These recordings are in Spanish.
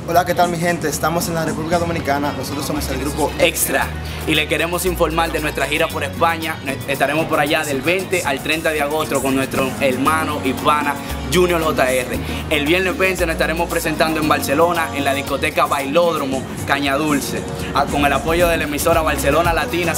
Hola, ¿qué tal mi gente? Estamos en la República Dominicana, nosotros somos el grupo Extra y le queremos informar de nuestra gira por España. Estaremos por allá del 20 al 30 de agosto con nuestro hermano y pana Junior JR. El viernes 20 nos estaremos presentando en Barcelona en la discoteca Bailódromo Caña Dulce, con el apoyo de la emisora Barcelona Latina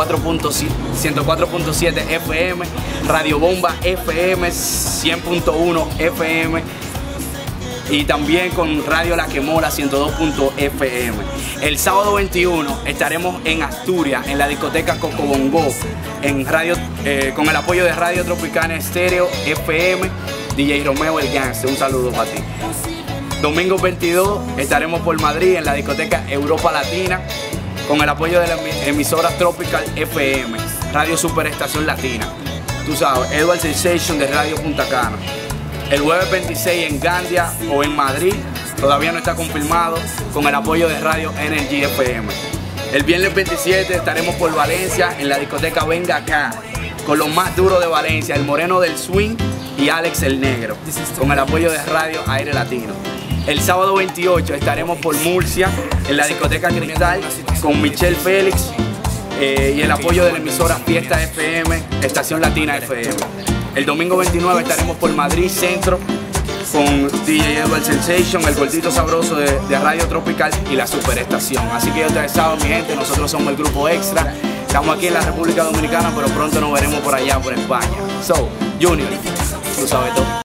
104.7 FM, Radio Bomba FM 100.1 FM y también con Radio La Quemola 102.fm. El sábado 21 estaremos en Asturias, en la discoteca Cocobongo, en radio, con el apoyo de Radio Tropicana Estéreo FM, DJ Romeo el Gangster. Un saludo para ti. Domingo 22 estaremos por Madrid, en la discoteca Europa Latina, con el apoyo de la emisora Tropical FM, Radio Superestación Latina. Tú sabes, Edward Sensation de Radio Punta Cana. El jueves 26 en Gandia o en Madrid, todavía no está confirmado, con el apoyo de Radio Energy FM. El viernes 27 estaremos por Valencia en la discoteca Venga Acá, con los más duros de Valencia, el Moreno del Swing y Alex el Negro, con el apoyo de Radio Aire Latino. El sábado 28 estaremos por Murcia en la discoteca Cristal con Michelle Félix y el apoyo de la emisora Fiesta FM, Estación Latina FM. El domingo 29 estaremos por Madrid Centro con DJ Edward Sensation, el gordito sabroso de Radio Tropical y la Superestación. Así que ya ustedes saben, mi gente, nosotros somos el grupo Extra. Estamos aquí en la República Dominicana, pero pronto nos veremos por allá, por España. So, Junior, tú sabes todo.